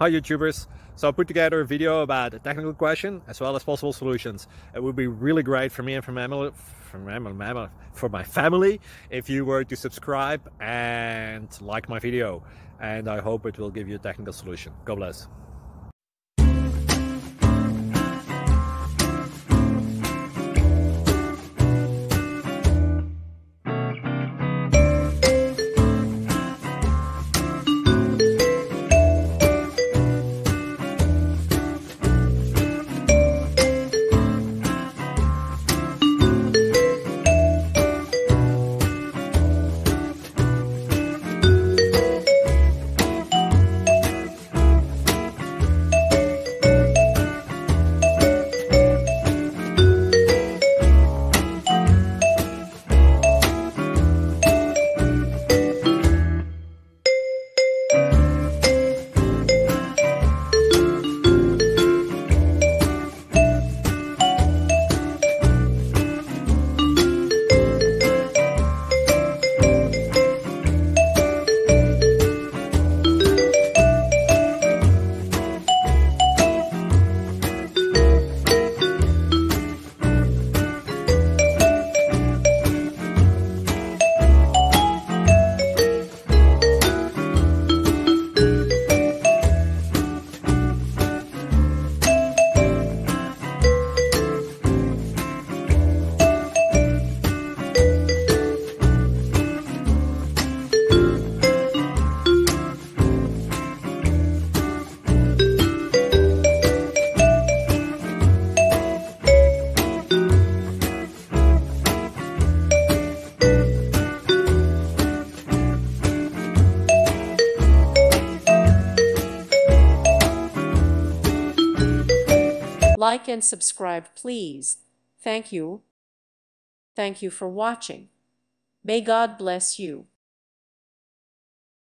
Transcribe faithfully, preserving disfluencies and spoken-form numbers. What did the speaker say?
Hi YouTubers! So I put together a video about a technical question as well as possible solutions. It would be really great for me and for, family, for, my, for my family if you were to subscribe and like my video. And I hope it will give you a technical solution. God bless. Like and subscribe, please. Thank you. Thank you for watching. May God bless you.